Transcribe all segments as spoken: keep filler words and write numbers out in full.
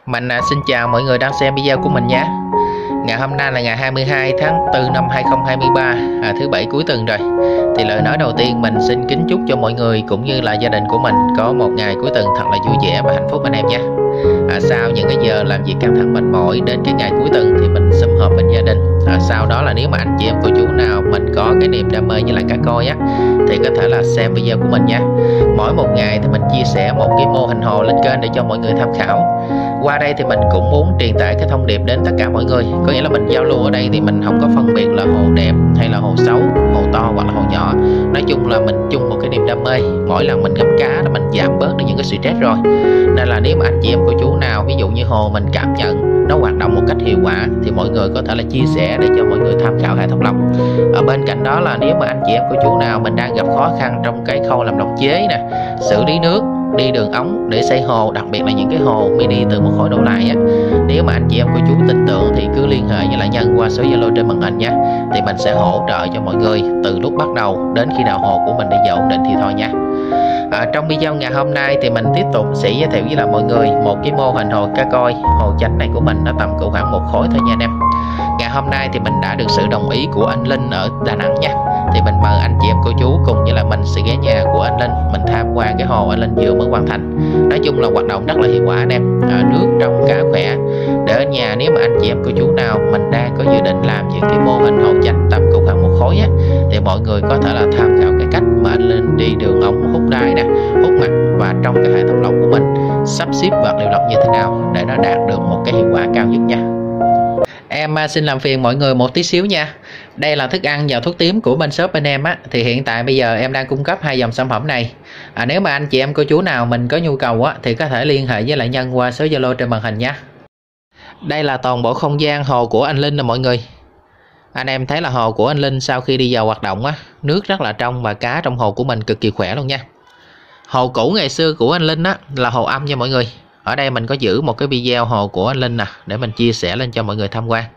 Mình à, xin chào mọi người đang xem video của mình nhé. Ngày hôm nay là ngày hai mươi hai tháng tư năm hai nghìn không trăm hai mươi ba, à, thứ bảy cuối tuần rồi. Thì lời nói đầu tiên mình xin kính chúc cho mọi người cũng như là gia đình của mình có một ngày cuối tuần thật là vui vẻ và hạnh phúc anh em nhé. À, sau những cái giờ làm việc căng thẳng mệt mỏi đến cái ngày cuối tuần thì mình sum họp bên gia đình. À, sau đó là nếu mà anh chị em cô chú nào mình có cái niềm đam mê như là cá coi á thì có thể là xem video của mình nha. Mỗi một ngày thì mình chia sẻ một cái mô hình hồ lên kênh để cho mọi người tham khảo. Qua đây thì mình cũng muốn truyền tải cái thông điệp đến tất cả mọi người. Có nghĩa là mình giao lưu ở đây thì mình không có phân biệt là hồ đẹp hay là hồ xấu, hồ to hoặc là hồ nhỏ. Nói chung là mình chung một cái niềm đam mê. Mỗi lần mình ngắm cá là mình giảm bớt được những cái stress rồi. Nên là nếu mà anh chị em cô chú nào ví dụ như hồ mình cảm nhận nó hoạt động một cách hiệu quả thì mọi người có thể là chia sẻ để cho mọi người tham khảo hệ thống lọc. Ở bên cạnh đó là nếu mà anh chị em cô chú nào mình đang gặp khó khăn trong cái khâu làm lọc chế nè, xử lý nước, đi đường ống để xây hồ, đặc biệt là những cái hồ mini từ một khối đổ lại á, nếu mà anh chị em cô chú tin tưởng thì cứ liên hệ với lại Nhân qua số Zalo trên màn hình nha, thì mình sẽ hỗ trợ cho mọi người từ lúc bắt đầu đến khi nào hồ của mình đi vào ổn định thì thôi nha. À, trong video ngày hôm nay thì mình tiếp tục sẽ giới thiệu với lại mọi người một cái mô hình hồ cá coi. Hồ chánh này của mình nó tầm cỡ khoảng một khối thôi nha anh em. Ngày hôm nay thì mình đã được sự đồng ý của anh Linh ở Đà Nẵng nha, thì mình mời anh chị em cô chú cùng với là mình sẽ ghé nhà của anh Linh mình tham quan cái hồ anh Linh vừa mới hoàn thành. Nói chung là hoạt động rất là hiệu quả anh em. À, nước trong cá khỏe. Để ở nhà nếu mà anh chị em cô chú nào mình đang có dự định làm những cái mô hình hồ chánh tầm cỡ khoảng một khối á, thì mọi người có thể là tham khảo cái cách mà anh Linh đi đường ống hút đáy nè, hút mặt và trong cái hệ thống lọc của mình sắp xếp vật liệu lọc như thế nào để nó đạt được một cái hiệu quả cao nhất nha. Em xin làm phiền mọi người một tí xíu nha. Đây là thức ăn và thuốc tím của bên shop bên em á. Thì hiện tại bây giờ em đang cung cấp hai dòng sản phẩm này. à, Nếu mà anh chị em cô chú nào mình có nhu cầu á thì có thể liên hệ với lại Nhân qua số Zalo trên màn hình nha. Đây là toàn bộ không gian hồ của anh Linh nè mọi người. Anh em thấy là hồ của anh Linh sau khi đi vào hoạt động á, nước rất là trong và cá trong hồ của mình cực kỳ khỏe luôn nha. Hồ cũ ngày xưa của anh Linh á là hồ âm nha mọi người. Ở đây mình có giữ một cái video hồ của anh Linh nè để mình chia sẻ lên cho mọi người tham quan.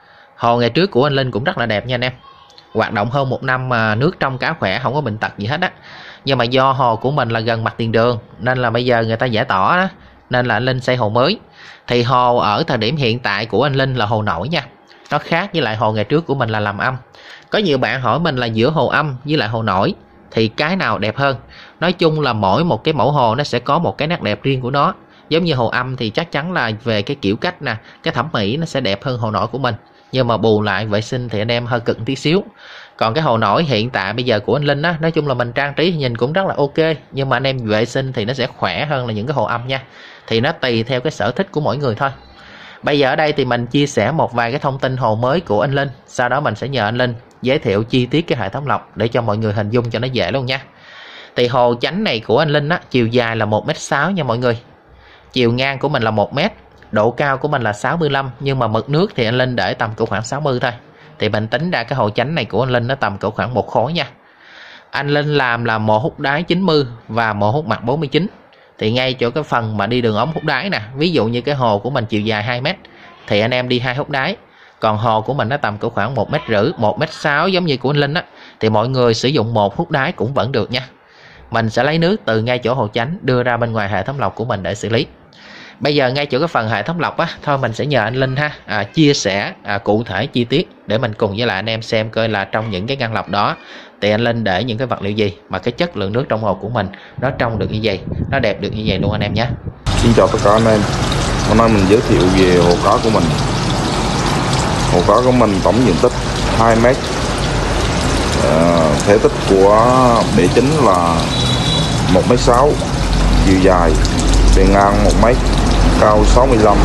Hồ ngày trước của anh Linh cũng rất là đẹp nha anh em. Hoạt động hơn một năm mà nước trong cá khỏe, không có bệnh tật gì hết á. Nhưng mà do hồ của mình là gần mặt tiền đường nên là bây giờ người ta giải tỏa đó, nên là anh Linh xây hồ mới. Thì hồ ở thời điểm hiện tại của anh Linh là hồ nổi nha. Nó khác với lại hồ ngày trước của mình là làm âm. Có nhiều bạn hỏi mình là giữa hồ âm với lại hồ nổi thì cái nào đẹp hơn. Nói chung là mỗi một cái mẫu hồ nó sẽ có một cái nét đẹp riêng của nó. Giống như hồ âm thì chắc chắn là về cái kiểu cách nè, cái thẩm mỹ nó sẽ đẹp hơn hồ nổi của mình. Nhưng mà bù lại vệ sinh thì anh em hơi cực tí xíu. Còn cái hồ nổi hiện tại bây giờ của anh Linh á, nói chung là mình trang trí nhìn cũng rất là ok. Nhưng mà anh em vệ sinh thì nó sẽ khỏe hơn là những cái hồ âm nha. Thì nó tùy theo cái sở thích của mỗi người thôi. Bây giờ ở đây thì mình chia sẻ một vài cái thông tin hồ mới của anh Linh. Sau đó mình sẽ nhờ anh Linh giới thiệu chi tiết cái hệ thống lọc để cho mọi người hình dung cho nó dễ luôn nha. Thì hồ chánh này của anh Linh á, chiều dài là một mét sáu nha mọi người. Chiều ngang của mình là một mét, độ cao của mình là sáu mươi lăm, nhưng mà mực nước thì anh Linh để tầm cỡ khoảng sáu mươi thôi. Thì mình tính ra cái hồ chánh này của anh Linh nó tầm cỡ khoảng một khối nha. Anh Linh làm là mồ hút đáy chín mươi và mồ hút mặt bốn mươi chín. Thì ngay chỗ cái phần mà đi đường ống hút đáy nè, ví dụ như cái hồ của mình chiều dài hai mét thì anh em đi hai hút đáy. Còn hồ của mình nó tầm cỡ khoảng một mét rưỡi, một mét sáu giống như của anh Linh á, thì mọi người sử dụng một hút đáy cũng vẫn được nha. Mình sẽ lấy nước từ ngay chỗ hồ chánh đưa ra bên ngoài hệ thống lọc của mình để xử lý. Bây giờ ngay chỗ cái phần hệ thống lọc á, thôi mình sẽ nhờ anh Linh ha à, chia sẻ à, cụ thể chi tiết để mình cùng với lại anh em xem coi là trong những cái ngăn lọc đó thì anh Linh để những cái vật liệu gì mà cái chất lượng nước trong hồ của mình nó trong được như vậy, nó đẹp được như vậy luôn anh em nhé. Xin chào tất cả anh em. Hôm nay mình giới thiệu về hồ cá của mình. Hồ cá của mình tổng diện tích hai mét. À, thể tích của bể chính là một mét sáu, chiều dài bề ngang một mét, cao sáu mươi lăm.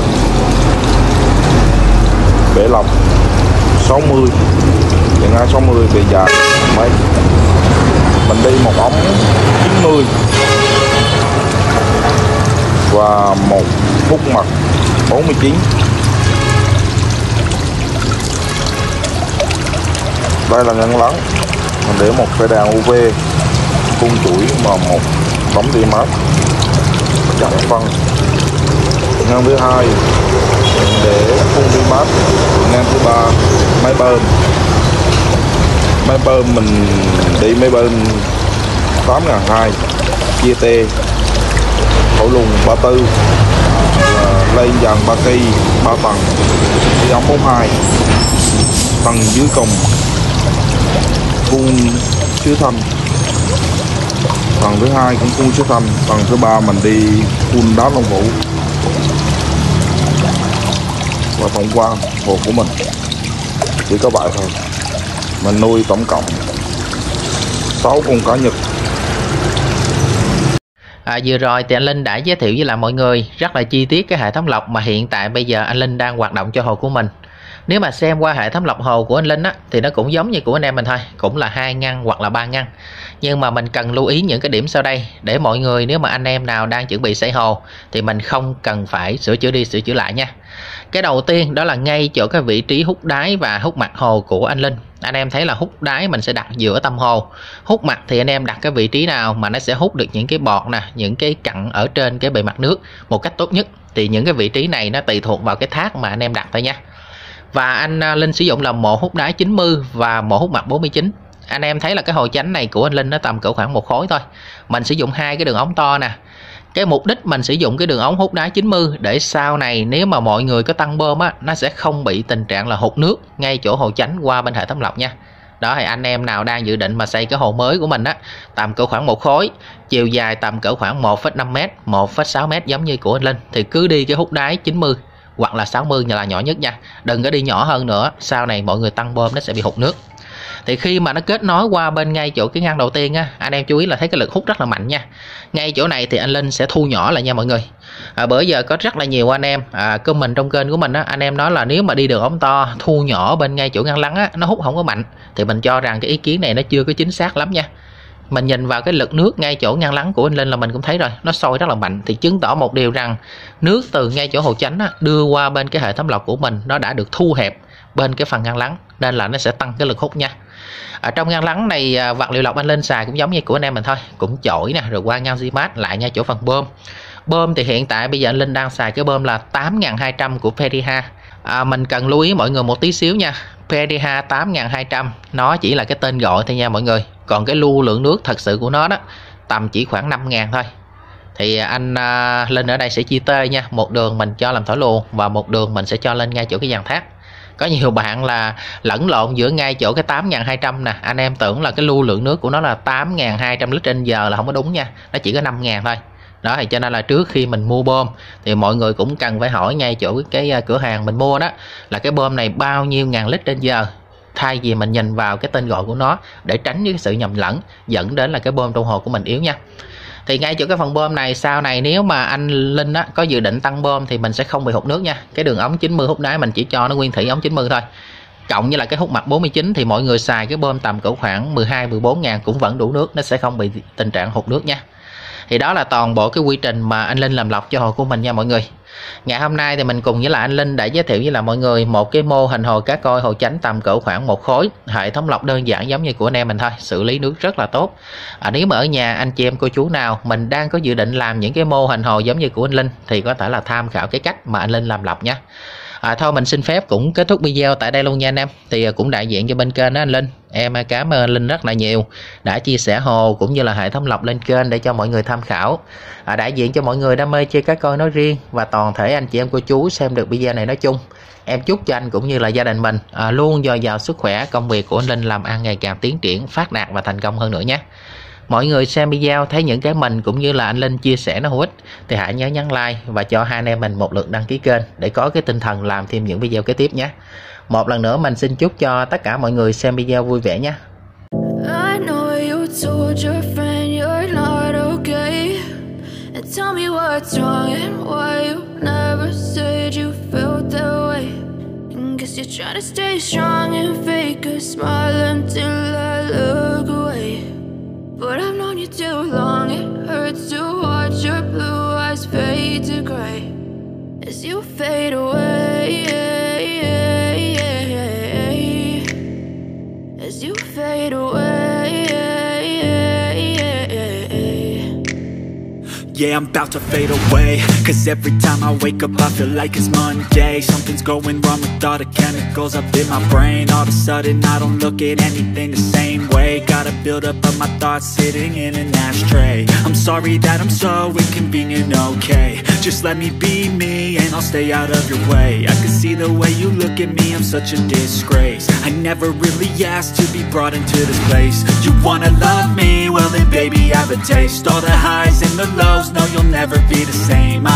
Bể lọc sáu mươi, bề ngang sáu mươi, bề dài một mét. Mình đi một ống chín mươi và một hút mặt bốn mươi chín. Đây là ngăn lắng. Mình để một cây đèn u vê phun chuỗi và một tấm đi mát chặn phân. Ngăn thứ hai để phun đi mát. Ngăn thứ ba máy bơm. Máy bơm mình đi máy bơm tám nghìn hai chia tê khẩu lùng ba tư, lên dàn ba cây ba tầng, đi ống bốn hai. Tầng dưới cùng phun chứa thanh, tầng thứ hai cũng phun chứa thanh, tầng thứ ba mình đi phun đá lông vũ. Và tổng quan hồ của mình chỉ có vậy thôi. Mình nuôi tổng cộng sáu con cá Nhật. À, vừa rồi thì anh Linh đã giới thiệu với lại mọi người rất là chi tiết cái hệ thống lọc mà hiện tại bây giờ anh Linh đang hoạt động cho hồ của mình. Nếu mà xem qua hệ thống lọc hồ của anh Linh á, thì nó cũng giống như của anh em mình thôi, cũng là hai ngăn hoặc là ba ngăn. Nhưng mà mình cần lưu ý những cái điểm sau đây để mọi người, nếu mà anh em nào đang chuẩn bị xây hồ thì mình không cần phải sửa chữa đi sửa chữa lại nha. Cái đầu tiên đó là ngay chỗ cái vị trí hút đáy và hút mặt hồ của anh Linh. Anh em thấy là hút đáy mình sẽ đặt giữa tâm hồ, hút mặt thì anh em đặt cái vị trí nào mà nó sẽ hút được những cái bọt nè, những cái cặn ở trên cái bề mặt nước một cách tốt nhất. Thì những cái vị trí này nó tùy thuộc vào cái thác mà anh em đặt thôi nha. Và anh Linh sử dụng là mộ hút đáy chín mươi và mộ hút mặt bốn mươi chín. Anh em thấy là cái hồ chánh này của anh Linh nó tầm cỡ khoảng một khối thôi. Mình sử dụng hai cái đường ống to nè. Cái mục đích mình sử dụng cái đường ống hút đáy chín mươi để sau này nếu mà mọi người có tăng bơm á, nó sẽ không bị tình trạng là hụt nước ngay chỗ hồ chánh qua bên hệ thống lọc nha. Đó, thì anh em nào đang dự định mà xây cái hồ mới của mình á, tầm cỡ khoảng một khối, chiều dài tầm cỡ khoảng một phẩy năm mét, một phẩy sáu mét giống như của anh Linh thì cứ đi cái hút đáy chín mươi hoặc là sáu mươi là nhỏ nhất nha. Đừng có đi nhỏ hơn nữa, sau này mọi người tăng bơm nó sẽ bị hụt nước. Thì khi mà nó kết nối qua bên ngay chỗ cái ngăn đầu tiên á, anh em chú ý là thấy cái lực hút rất là mạnh nha. Ngay chỗ này thì anh Linh sẽ thu nhỏ lại nha mọi người. À, bữa giờ có rất là nhiều anh em à, comment trong kênh của mình á, anh em nói là nếu mà đi đường ống to thu nhỏ bên ngay chỗ ngăn lắng á, nó hút không có mạnh. Thì mình cho rằng cái ý kiến này nó chưa có chính xác lắm nha. Mình nhìn vào cái lực nước ngay chỗ ngăn lắng của anh Linh là mình cũng thấy rồi, nó sôi rất là mạnh, thì chứng tỏ một điều rằng nước từ ngay chỗ hồ chánh á, đưa qua bên cái hệ thống lọc của mình nó đã được thu hẹp bên cái phần ngăn lắng, nên là nó sẽ tăng cái lực hút nha. Ở trong ngăn lắng này vật liệu lọc anh Linh xài cũng giống như của anh em mình thôi, cũng chổi nè, rồi qua ngăn Zimat lại ngay chỗ phần bơm. Bơm thì hiện tại bây giờ anh Linh đang xài cái bơm là tám nghìn hai trăm của Pediha. À, mình cần lưu ý mọi người một tí xíu nha. Pediha tám nghìn hai trăm nó chỉ là cái tên gọi thôi nha mọi người. Còn cái lưu lượng nước thật sự của nó đó tầm chỉ khoảng năm nghìn thôi. Thì anh à, Linh ở đây sẽ chia tê nha. Một đường mình cho làm thổi luồng và một đường mình sẽ cho lên ngay chỗ cái dàn thác. Có nhiều bạn là lẫn lộn giữa ngay chỗ cái tám nghìn hai trăm nè. Anh em tưởng là cái lưu lượng nước của nó là tám nghìn hai trăm lít trên giờ là không có đúng nha. Nó chỉ có năm nghìn thôi. Đó, thì cho nên là trước khi mình mua bơm thì mọi người cũng cần phải hỏi ngay chỗ cái cửa hàng mình mua đó là cái bơm này bao nhiêu ngàn lít trên giờ, thay vì mình nhìn vào cái tên gọi của nó để tránh cái sự nhầm lẫn dẫn đến là cái bơm trong hồ của mình yếu nha. Thì ngay chỗ cái phần bơm này sau này nếu mà anh Linh á, có dự định tăng bơm thì mình sẽ không bị hụt nước nha. Cái đường ống chín mươi hút đáy mình chỉ cho nó nguyên thủy ống chín mươi thôi, cộng với là cái hút mặt bốn mươi chín thì mọi người xài cái bơm tầm cỡ khoảng mười hai mười bốn ngàn cũng vẫn đủ nước, nó sẽ không bị tình trạng hụt nước nha. Thì đó là toàn bộ cái quy trình mà anh Linh làm lọc cho hồ của mình nha mọi người. Ngày hôm nay thì mình cùng với lại anh Linh đã giới thiệu với là mọi người một cái mô hình hồ cá koi hồ chánh tầm cỡ khoảng một khối, hệ thống lọc đơn giản giống như của anh em mình thôi, xử lý nước rất là tốt. À, nếu mà ở nhà anh chị em cô chú nào mình đang có dự định làm những cái mô hình hồ giống như của anh Linh thì có thể là tham khảo cái cách mà anh Linh làm lọc nha. À, thôi mình xin phép cũng kết thúc video tại đây luôn nha anh em. Thì cũng đại diện cho bên kênh đó anh Linh, em cảm ơn anh Linh rất là nhiều đã chia sẻ hồ cũng như là hệ thống lọc lên kênh để cho mọi người tham khảo. À, đại diện cho mọi người đam mê chơi cá koi nói riêng và toàn thể anh chị em cô chú xem được video này nói chung, em chúc cho anh cũng như là gia đình mình à, luôn dồi dào sức khỏe, công việc của anh Linh làm ăn ngày càng tiến triển, phát đạt và thành công hơn nữa nhé. Mọi người xem video thấy những cái mình cũng như là anh Linh chia sẻ nó hữu ích thì hãy nhớ nhấn like và cho hai anh em mình một lượt đăng ký kênh để có cái tinh thần làm thêm những video kế tiếp nhé. Một lần nữa mình xin chúc cho tất cả mọi người xem video vui vẻ nhé. I know you told your friend you're not okay. And tell me what's wrong and why you never said you felt that way. And guess you're trying to stay strong and fake a smile until I look away. But I've known you too long, it hurts to watch your blue eyes fade to grey as you fade away, as you fade away. Yeah, I'm about to fade away, cause every time I wake up I feel like it's Monday. Something's going wrong with all the chemicals up in my brain. All of a sudden I don't look at anything the same way. Gotta build up of my thoughts sitting in an ashtray. I'm sorry that I'm so inconvenient, okay. Just let me be me and I'll stop stay out of your way. I can see the way you look at me, I'm such a disgrace. I never really asked to be brought into this place. You wanna love me? Well then baby, I have a taste. All the highs and the lows, no, you'll never be the same.